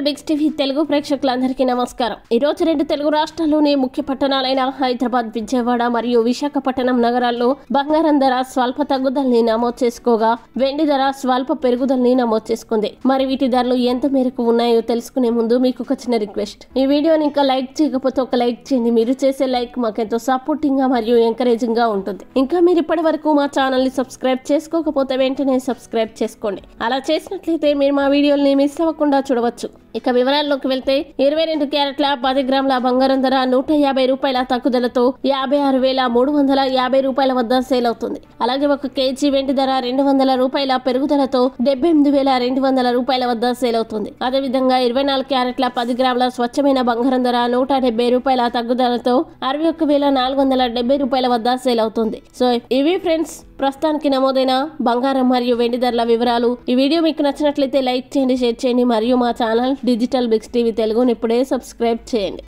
DigitalBixTV Telugu ప్రేక్షకులందరికీ నమస్కారం. ఈ రోజు రెండు తెలుగు రాష్ట్రాల్లోని ముఖ్య పట్టణాలైన హైదరాబాద్, విజయవాడ మరియు విశాఖపట్నం నగరాల్లో బంగారం ధర స్వల్ప తగ్గుదలని నమోదు చేసుకోగా వెండి ధర స్వల్ప పెరుగుదలని నమోదు చేసుకుంది. మరి వీటి ధరలు ఎంత మేరకు ఉన్నాయో తెలుసుకునే ముందు మీకు ఒక చిన్న రిక్వెస్ట్. ఈ వీడియోని ఇంకా లైక్ చేయకపోతే ఒక లైక్ చేయండి. మీరు చేసే లైక్ మాకెంతో సపోర్టింగ్ గా మరియు ఎంకరేజింగ్ గా ఉంటుంది. ఇంకా మీరు ఇప్పటి వరకు మా ఛానల్ ని సబ్స్క్రైబ్ చేసుకోకపోతే వెంటనే సబ్స్క్రైబ్ చేసుకోండి. అలా చేసినట్లయితే మీరు మా వీడియోల్ని మిస్ అవ్వకుండా చూడవచ్చు. ఇక వివరాల్లోకి వెళ్తే 22 క్యారెట్ల 10 గ్రాముల బంగారం ధర 150 రూపాయల తగ్గుదలతో 56,350 రూపాయల వద్ద సేల్ అవుతుంది. అలాగే 1 కేజీ వెండి ధర 200 రూపాయల పెరుగుదలతో 78,200 రూపాయల వద్ద సేల్ అవుతుంది. అదేవిధంగా 24 క్యారెట్ల 10 గ్రాముల స్వచ్ఛమైన బంగారం ధర 170 రూపాయల తగ్గుదలతో 61,470 రూపాయల వద్ద సేల్ అవుతుంది. సో ఇవి ఫ్రెండ్స్ ప్రస్తుతానికి నమోదైన బంగారం మరియు వెండి ధరల వివరాలు. ఈ వీడియో మీకు నచ్చినట్లయితే లైక్ చేయండి, షేర్ చేయండి మరియు మా ఛానల్ DigitalBixTV Teluguని ఇప్పుడే సబ్స్క్రైబ్ చేయండి.